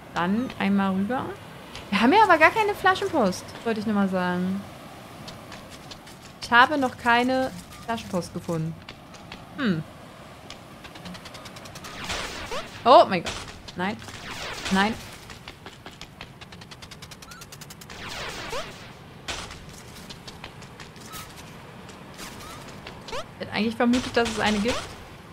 Dann einmal rüber. Wir haben ja aber gar keine Flaschenpost, wollte ich nur mal sagen. Ich habe noch keine Flaschenpost gefunden. Oh mein Gott. Nein. Nein. Ich hätte eigentlich vermutet, dass es eine gibt.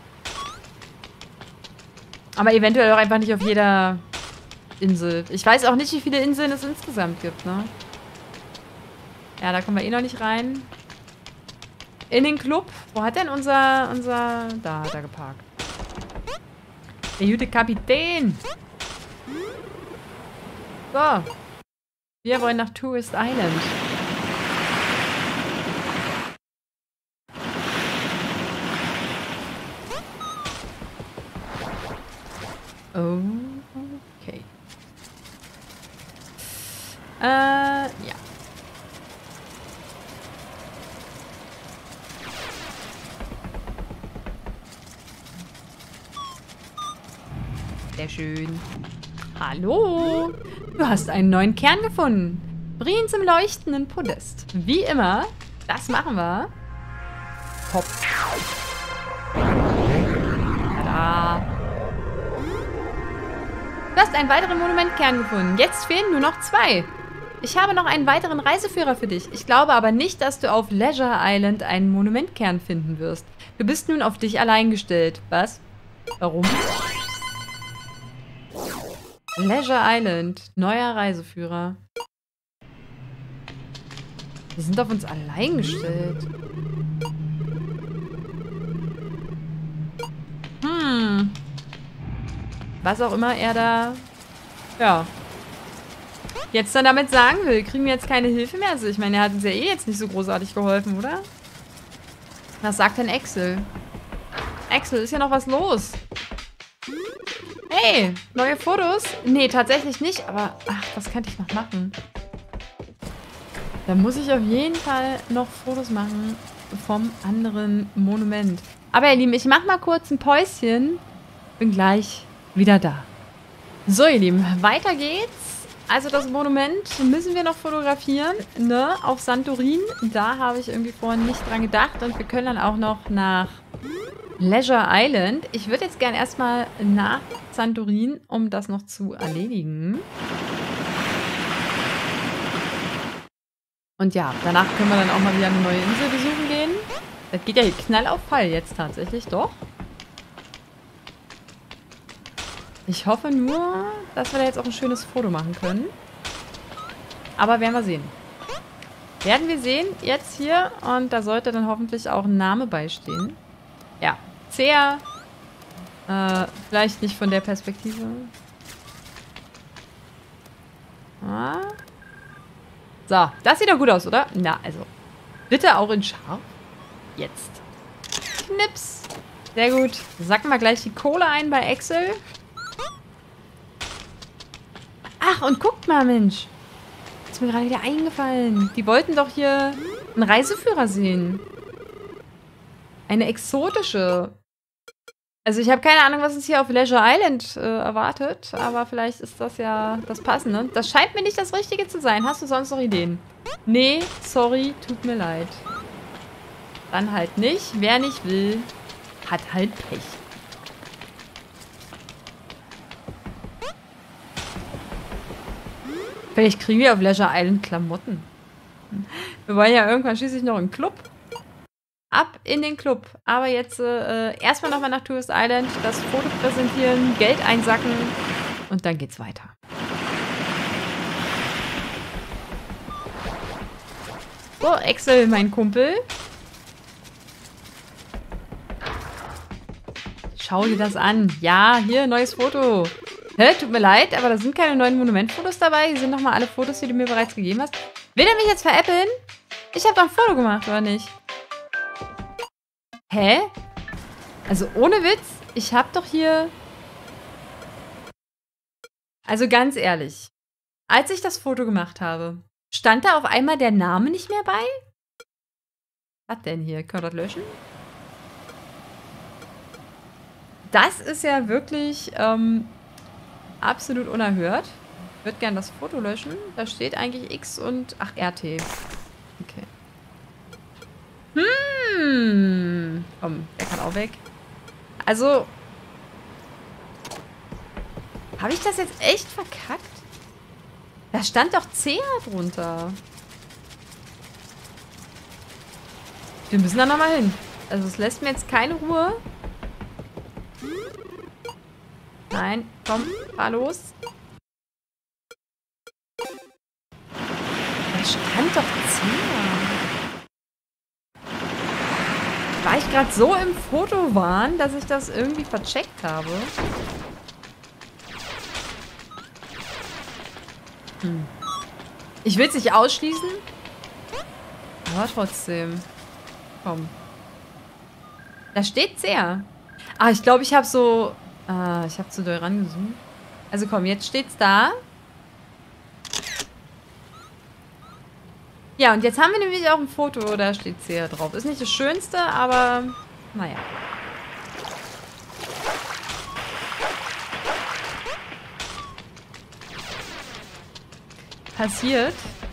Aber eventuell auch einfach nicht auf jeder Insel. Ich weiß auch nicht, wie viele Inseln es insgesamt gibt, ne? Ja, da kommen wir eh noch nicht rein. In den Club. Wo hat denn unser... Da hat er geparkt. Der gute Kapitän. So. Wir wollen nach Tourist Island. Okay. Ja. Sehr schön. Hallo. Du hast einen neuen Kern gefunden. Bring ihn zum leuchtenden Podest. Wie immer. Das machen wir. Hopp. Tada. Du hast einen weiteren Monumentkern gefunden. Jetzt fehlen nur noch 2. Ich habe noch einen weiteren Reiseführer für dich. Ich glaube aber nicht, dass du auf Leisure Island einen Monumentkern finden wirst. Du bist nun auf dich allein gestellt. Was? Warum? Leisure Island. Neuer Reiseführer. Wir sind auf uns allein gestellt. Was auch immer er da... Ja. Jetzt dann damit sagen will. Kriegen wir jetzt keine Hilfe mehr? Also ich meine, er hat uns ja eh jetzt nicht so großartig geholfen, oder? Was sagt denn Axel? Axel, ist ja noch was los? Hey, neue Fotos? Nee, tatsächlich nicht. Aber, ach, was könnte ich noch machen? Da muss ich auf jeden Fall noch Fotos machen vom anderen Monument. Aber ihr Lieben, ich mache mal kurz ein Päuschen. Bin gleich wieder da. So, ihr Lieben, weiter geht's. Also das Monument müssen wir noch fotografieren, ne? Auf Santorin. Da habe ich irgendwie vorhin nicht dran gedacht. Und wir können dann auch noch nach Leisure Island. Ich würde jetzt gerne erstmal nach Santorin, um das noch zu erledigen. Und ja, danach können wir dann auch mal wieder eine neue Insel besuchen gehen. Das geht ja hier knall auf Fall jetzt tatsächlich, doch. Ich hoffe nur, dass wir da jetzt auch ein schönes Foto machen können. Aber werden wir sehen. Werden wir sehen, jetzt hier. Und da sollte dann hoffentlich auch ein Name beistehen. Ja, sehr. Vielleicht nicht von der Perspektive. Ah. So, das sieht doch gut aus, oder? Na, also. Bitte auch in scharf. Jetzt. Knips. Sehr gut. Sacken wir gleich die Kohle ein bei Axel. Ach, und guckt mal, Mensch. Ist mir gerade wieder eingefallen. Die wollten doch hier einen Reiseführer sehen. Eine exotische. Also ich habe keine Ahnung, was uns hier auf Leisure Island erwartet. Aber vielleicht ist das ja das Passende. Das scheint mir nicht das Richtige zu sein. Hast du sonst noch Ideen? Nee, sorry, tut mir leid. Dann halt nicht. Wer nicht will, hat halt Pech. Vielleicht kriegen wir auf Leisure Island Klamotten. Wir wollen ja irgendwann schließlich noch einen Club. Ab in den Club. Aber jetzt erstmal nochmal nach Tourist Island, das Foto präsentieren, Geld einsacken und dann geht's weiter. So, Axel, mein Kumpel. Schau dir das an. Ja, hier, neues Foto. Hä, tut mir leid, aber da sind keine neuen Monumentfotos dabei. Hier sind nochmal alle Fotos, die du mir bereits gegeben hast. Will er mich jetzt veräppeln? Ich habe doch ein Foto gemacht, oder nicht? Hä? Also ohne Witz, ich habe doch hier... Also ganz ehrlich, als ich das Foto gemacht habe, stand da auf einmal der Name nicht mehr bei? Was denn hier? Können wir das löschen? Das ist ja wirklich... absolut unerhört. Ich würde gerne das Foto löschen. Da steht eigentlich X und... Ach, RT. Okay. Komm, der kann auch weg. Also... Habe ich das jetzt echt verkackt? Da stand doch CA drunter. Wir müssen da nochmal hin. Also es lässt mir jetzt keine Ruhe. Nein, komm, fahr los. Da stand doch CA. War ich gerade so im Fotowahn, dass ich das irgendwie vercheckt habe? Ich will es nicht ausschließen. Aber trotzdem. Komm. Da steht sehr. Ah, ich glaube, ich habe so... ich habe zu doll rangezoomt. Also komm, jetzt steht's da. Ja, und jetzt haben wir nämlich auch ein Foto, da steht sehr drauf. Ist nicht das Schönste, aber... Naja. Passiert.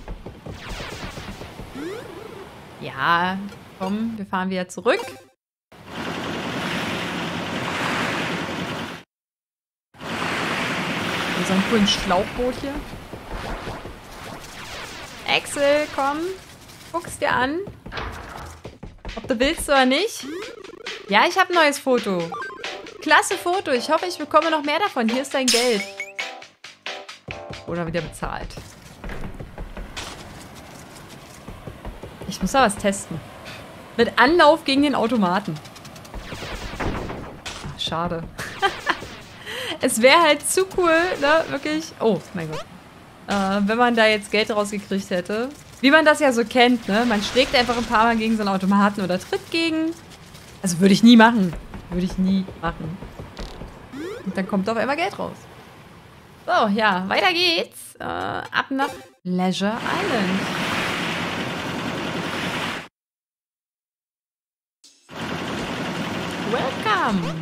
Ja, komm, wir fahren wieder zurück. So ein coolen Schlauchboot hier. Axel, komm. Guck's dir an. Ob du willst oder nicht. Ja, ich habe ein neues Foto. Klasse Foto. Ich hoffe, ich bekomme noch mehr davon. Hier ist dein Geld. Oder wieder bezahlt. Ich muss da was testen. Mit Anlauf gegen den Automaten. Ach, schade. Es wäre halt zu cool, ne? Wirklich. Oh, mein Gott. Wenn man da jetzt Geld rausgekriegt hätte. Wie man das ja so kennt, ne? Man schlägt einfach ein paar Mal gegen so einen Automaten oder tritt gegen. Also würde ich nie machen. Würde ich nie machen. Und dann kommt auf einmal Geld raus. So, ja, weiter geht's. Ab nach Leisure Island. Welcome!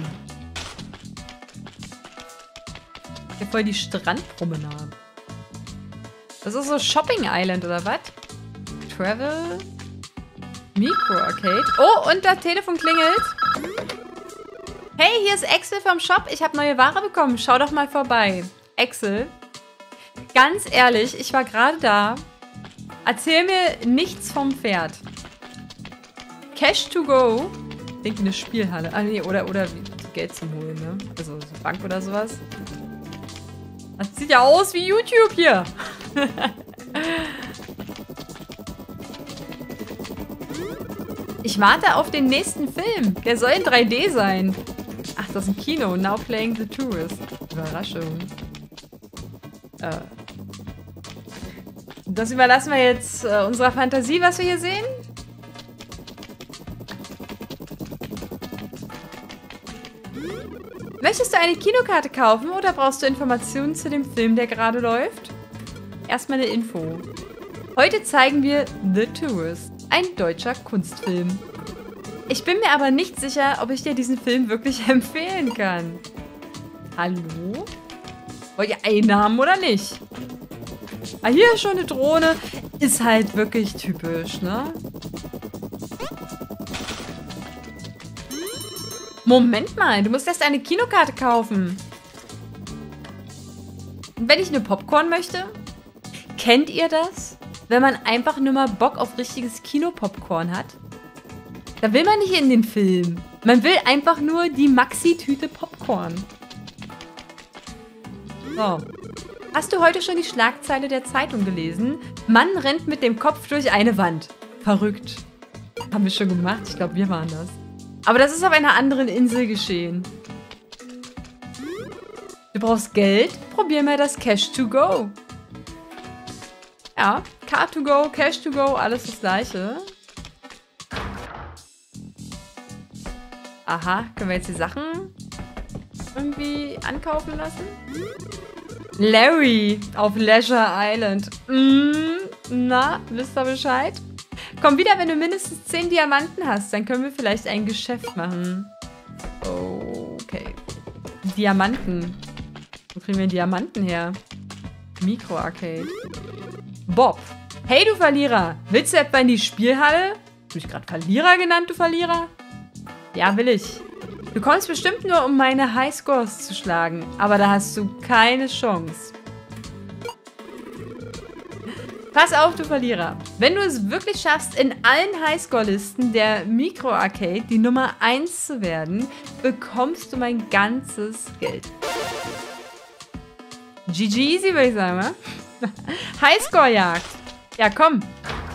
Hier voll die Strandpromenade. Das ist so Shopping Island, oder was? Travel? Micro Arcade. Oh, und das Telefon klingelt. Hey, hier ist Axel vom Shop. Ich habe neue Ware bekommen. Schau doch mal vorbei. Axel, ganz ehrlich, ich war gerade da. Erzähl mir nichts vom Pferd. Cash to go. Ich denke, eine Spielhalle. Ah, nee, oder Geld zum Holen, ne? Also so Bank oder sowas. Das sieht ja aus wie YouTube hier. Ich warte auf den nächsten Film. Der soll in 3D sein. Ach, das ist ein Kino. Now playing the tourist. Überraschung. Das überlassen wir jetzt unserer Fantasie, was wir hier sehen. Möchtest du eine Kinokarte kaufen oder brauchst du Informationen zu dem Film, der gerade läuft? Erstmal eine Info. Heute zeigen wir The Tourist, ein deutscher Kunstfilm. Ich bin mir aber nicht sicher, ob ich dir diesen Film wirklich empfehlen kann. Hallo? Wollt ihr Einnahmen oder nicht? Ah, hier ist schon eine Drohne. Ist halt wirklich typisch, ne? Moment mal, du musst erst eine Kinokarte kaufen. Und wenn ich eine Popcorn möchte? Kennt ihr das? Wenn man einfach nur mal Bock auf richtiges Kinopopcorn hat? Da will man nicht in den Film. Man will einfach nur die Maxi-Tüte Popcorn. So. Hast du heute schon die Schlagzeile der Zeitung gelesen? Mann rennt mit dem Kopf durch eine Wand. Verrückt. Haben wir schon gemacht. Ich glaube, wir waren das. Aber das ist auf einer anderen Insel geschehen. Du brauchst Geld? Probier mal das Cash to go. Ja, Card to go, Cash to go, alles das gleiche. Aha, können wir jetzt die Sachen irgendwie ankaufen lassen? Larry auf Leisure Island. Na, wisst ihr Bescheid? Komm wieder, wenn du mindestens 10 Diamanten hast. Dann können wir vielleicht ein Geschäft machen. Okay. Diamanten. Wo kriegen wir Diamanten her? Mikro-Arcade. Bob. Hey, du Verlierer. Willst du etwa in die Spielhalle? Hast du mich gerade Verlierer genannt, du Verlierer? Ja, will ich. Du kommst bestimmt nur, um meine Highscores zu schlagen. Aber da hast du keine Chance. Pass auf, du Verlierer. Wenn du es wirklich schaffst, in allen Highscore-Listen der Mikro-Arcade die Nummer 1 zu werden, bekommst du mein ganzes Geld. GG easy, würde ich sagen, wa? Highscore-Jagd. Ja, komm.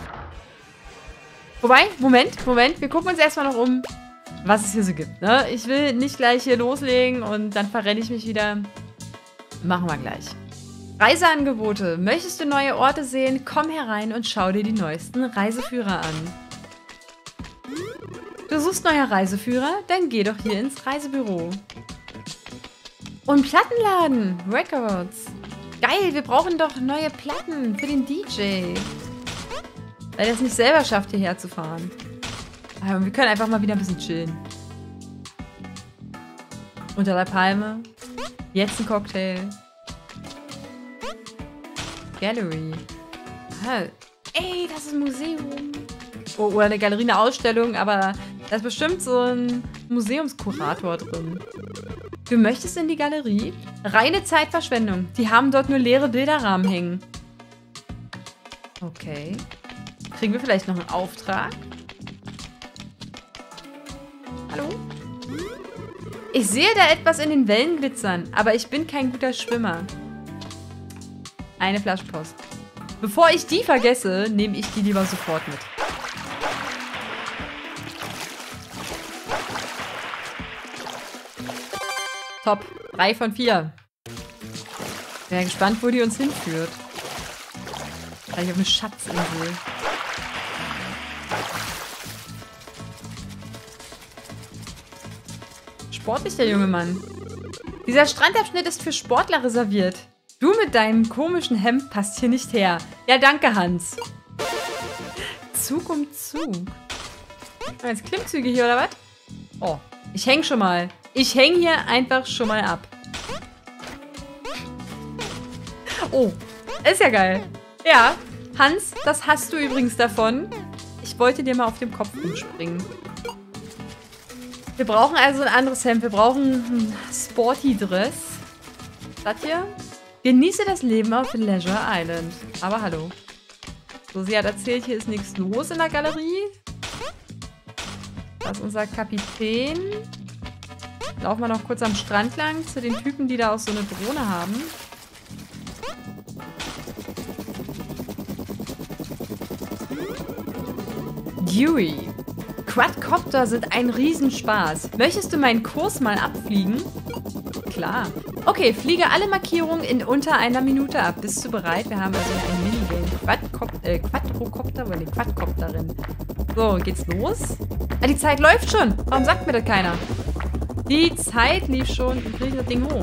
Wobei, Moment. Wir gucken uns erstmal noch um, was es hier so gibt. Ne? Ich will nicht gleich hier loslegen und dann verrenne ich mich wieder. Machen wir gleich. Reiseangebote. Möchtest du neue Orte sehen? Komm herein und schau dir die neuesten Reiseführer an. Du suchst neue Reiseführer? Dann geh doch hier ins Reisebüro. Und Plattenladen. Records. Geil, wir brauchen doch neue Platten für den DJ. Weil er es nicht selber schafft, hierher zu fahren. Aber wir können einfach mal wieder ein bisschen chillen. Unter der Palme. Jetzt ein Cocktail. Gallery. Ah, ey, das ist ein Museum. Oh, oder eine Galerie, eine Ausstellung, aber da ist bestimmt so ein Museumskurator drin. Du möchtest in die Galerie? Reine Zeitverschwendung. Die haben dort nur leere Bilderrahmen hängen. Okay. Kriegen wir vielleicht noch einen Auftrag? Hallo? Ich sehe da etwas in den Wellen glitzern, aber ich bin kein guter Schwimmer. Eine Flasche Post. Bevor ich die vergesse, nehme ich die lieber sofort mit. Top. 3 von 4. Wäre gespannt, wo die uns hinführt. Vielleicht auf eine Schatzinsel. Sportlich, der junge Mann. Dieser Strandabschnitt ist für Sportler reserviert. Du mit deinem komischen Hemd passt hier nicht her. Ja, danke, Hans. Zug um Zug. Jetzt Klimmzüge hier, oder was? Oh, ich häng schon mal. Ich häng hier einfach schon mal ab. Oh, ist ja geil. Ja, Hans, das hast du übrigens davon. Ich wollte dir mal auf dem Kopf umspringen. Wir brauchen also ein anderes Hemd. Wir brauchen ein Sporty-Dress. Das hier? Genieße das Leben auf Leisure Island. Aber hallo. So, sie hat erzählt, hier ist nichts los in der Galerie. Das ist unser Kapitän. Laufen wir noch kurz am Strand lang zu den Typen, die da auch so eine Drohne haben. Dewey. Quadcopter sind ein Riesenspaß. Möchtest du meinen Kurs mal abfliegen? Klar. Okay, fliege alle Markierungen in unter einer Minute ab. Bist du bereit? Wir haben also hier ein Minigame. Quadrocopter oder die Quadcopterin. So, geht's los? Ah, die Zeit läuft schon. Warum sagt mir das keiner? Die Zeit lief schon. Wie kriege ich das Ding hoch?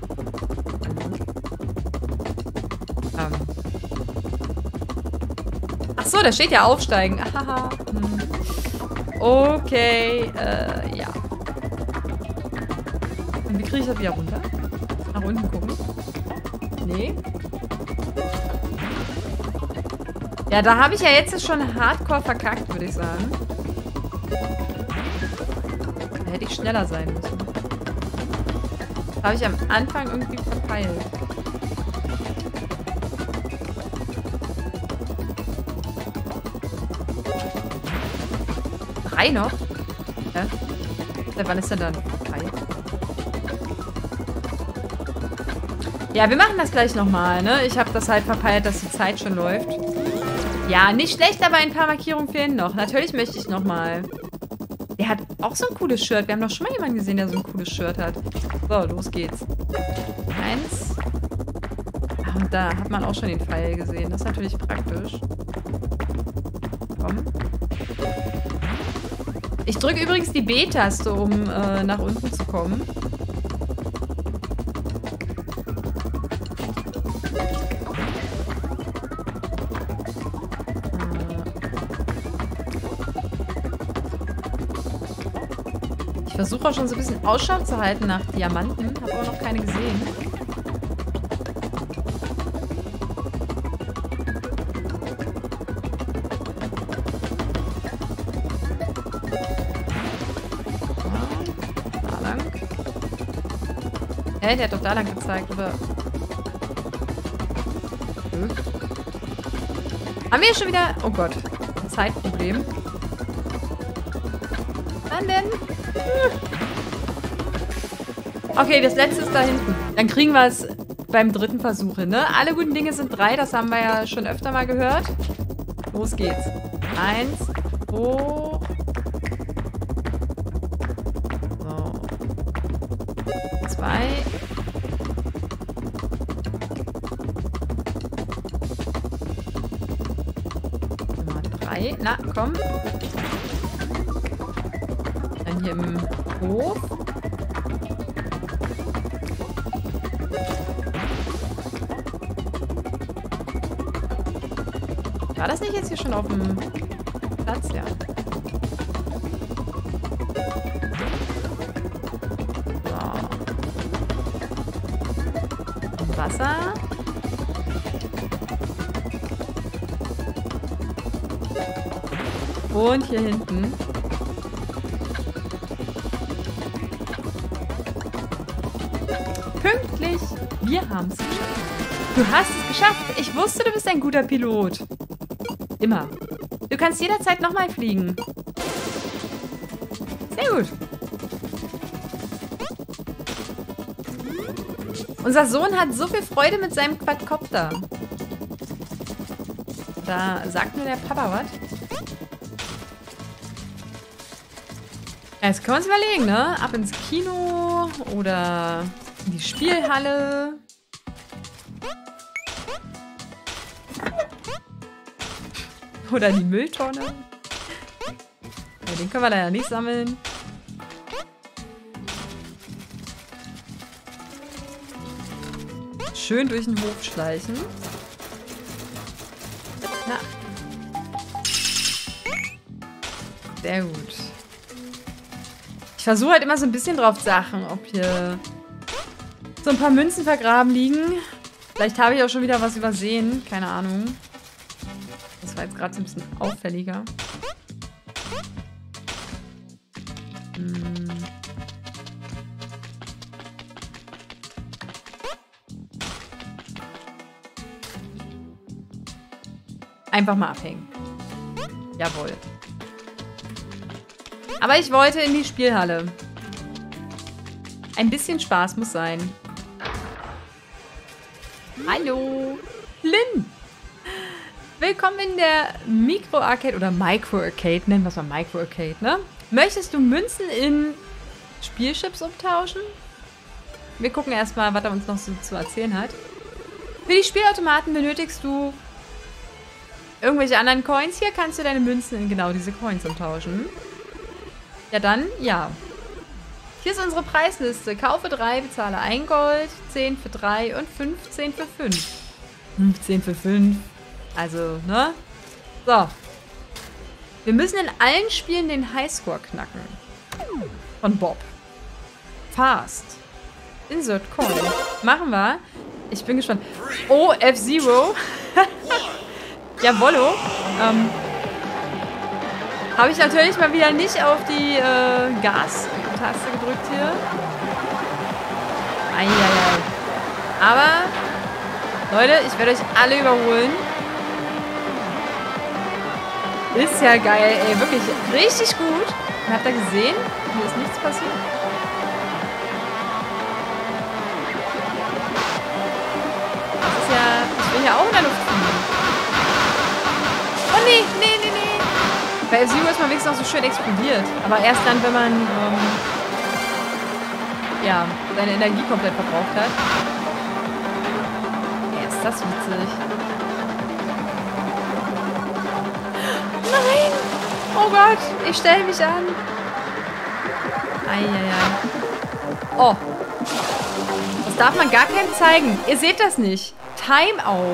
Ach so, da steht ja aufsteigen. Ahaha. Okay, ja. Und wie kriege ich das wieder runter? Nach unten gucken. Nee. Ja, da habe ich ja jetzt schon hardcore verkackt, würde ich sagen. Da hätte ich schneller sein müssen. Das habe ich am Anfang irgendwie verpeilt. Drei noch? Ja. Seit wann ist denn dann? Drei. Ja, wir machen das gleich nochmal, ne? Ich habe das halt verpeilt, dass die Zeit schon läuft. Ja, nicht schlecht, aber ein paar Markierungen fehlen noch. Natürlich möchte ich nochmal. Der hat auch so ein cooles Shirt. Wir haben doch schon mal jemanden gesehen, der so ein cooles Shirt hat. So, los geht's. 1. Ah, und da hat man auch schon den Pfeil gesehen. Das ist natürlich praktisch. Komm. Ich drücke übrigens die B-Taste, um nach unten zu kommen. Ich versuche auch schon so ein bisschen Ausschau zu halten nach Diamanten. Habe aber noch keine gesehen. Hä, der hat doch da lang gezeigt, oder? Haben wir schon wieder... Oh Gott. Ein Zeitproblem. Wann denn? Okay, das letzte ist da hinten. Dann kriegen wir es beim dritten Versuch hin, ne? Alle guten Dinge sind 3. Das haben wir ja schon öfter mal gehört. Los geht's. 1, hoch. So. 2. Nummer 3. Na, komm. Dann hier im Hof. War das nicht jetzt hier schon auf dem Platz? Ja. So. Und Wasser. Und hier hinten. Pünktlich. Wir haben es geschafft. Du hast es geschafft. Ich wusste, du bist ein guter Pilot. Immer. Du kannst jederzeit nochmal fliegen. Sehr gut. Unser Sohn hat so viel Freude mit seinem Quadcopter. Da sagt mir der Papa was. Jetzt können wir uns überlegen, ne? Ab ins Kino oder in die Spielhalle. Oder die Mülltonne. Ja, den können wir da ja nicht sammeln. Schön durch den Hof schleichen. Na. Sehr gut. Ich versuche halt immer so ein bisschen drauf zu achten, ob hier so ein paar Münzen vergraben liegen. Vielleicht habe ich auch schon wieder was übersehen. Keine Ahnung. Das war jetzt gerade so ein bisschen auffälliger. Einfach mal abhängen. Jawohl. Aber ich wollte in die Spielhalle. Ein bisschen Spaß muss sein. Hallo. Lynn. Willkommen in der Micro-Arcade oder Micro-Arcade. Nennen wir es mal Micro-Arcade, ne? Möchtest du Münzen in Spielchips umtauschen? Wir gucken erstmal, was er uns noch so zu erzählen hat. Für die Spielautomaten benötigst du irgendwelche anderen Coins. Hier kannst du deine Münzen in genau diese Coins umtauschen. Ja dann, ja. Hier ist unsere Preisliste. Kaufe 3, bezahle 1 Gold, 10 für 3 und 15 für 5. 15 für 5. Also, ne? So. Wir müssen in allen Spielen den Highscore knacken. Von Bob. Fast. Insert Coin. Machen wir. Ich bin gespannt. Oh, F-Zero. Jawollo. Habe ich natürlich mal wieder nicht auf die Gas-Taste gedrückt hier. Eieiei. Aber, Leute, ich werde euch alle überholen. Ist ja geil, ey. Wirklich richtig gut. Und habt ihr gesehen? Hier ist nichts passiert. Das ist ja... Ich will ja auch in der Luft fliegen. Oh nee, nee, nee, nee. Bei F-Zero ist man wenigstens noch so schön explodiert. Aber erst dann, wenn man ja, seine Energie komplett verbraucht hat. Ja, ist das witzig. Nein! Oh Gott, ich stelle mich an. Eieiei. Oh. Das darf man gar keinem zeigen. Ihr seht das nicht. Timeout.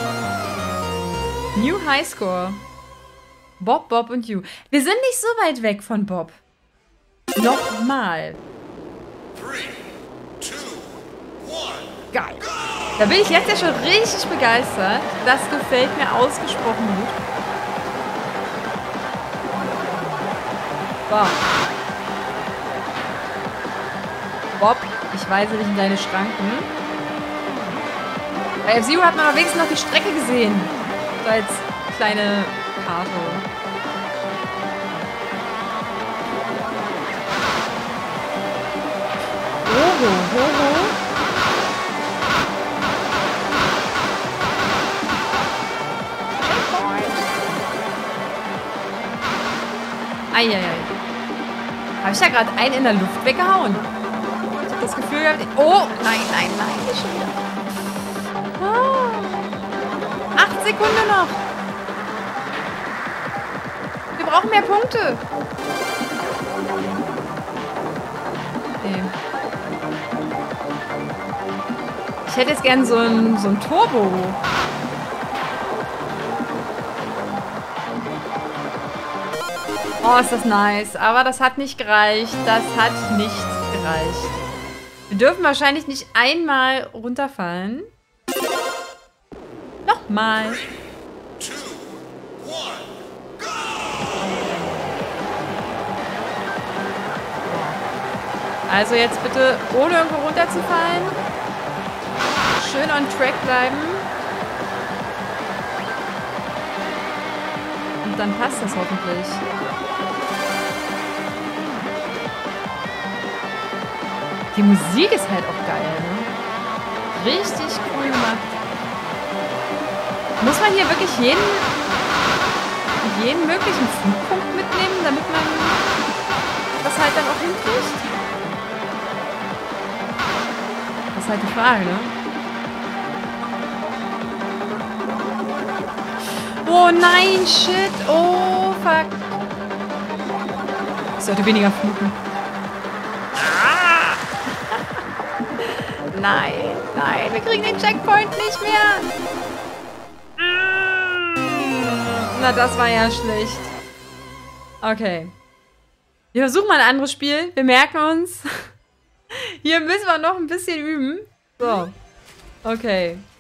New Highscore. Bob, Bob und You. Wir sind nicht so weit weg von Bob. Nochmal. 3, 2, 1. Geil. Da bin ich jetzt ja schon richtig begeistert. Das gefällt mir ausgesprochen gut. So. Bob, Ich weise dich in deine Schranken. Bei F-Zero hat man aber wenigstens noch die Strecke gesehen. So als kleine Karte. Ho. Eieiei. Habe ich ja gerade einen in der Luft weggehauen. Ich habe das Gefühl gehabt... Oh, nein, nicht schon wieder. Oh. 8 Sekunden noch. Wir brauchen mehr Punkte. Okay. Ich hätte jetzt gern so ein Turbo. Oh, ist das nice. Aber das hat nicht gereicht. Wir dürfen wahrscheinlich nicht einmal runterfallen. Nochmal. 2, 1, go! Also jetzt bitte ohne irgendwo runterzufallen. Schön on track bleiben. Und dann passt das hoffentlich. Die Musik ist halt auch geil, ne? Richtig cool gemacht. Muss man hier wirklich jeden möglichen Flugpunkt mitnehmen, damit man das halt dann auch hinkriegt? Das ist halt die Frage, ne? Oh nein, shit. Oh, fuck. Ich sollte weniger fluchen. Nein, wir kriegen den Checkpoint nicht mehr. Na, das war ja schlecht. Okay. Wir versuchen mal ein anderes Spiel. Wir merken uns. Hier müssen wir noch ein bisschen üben. So. Okay.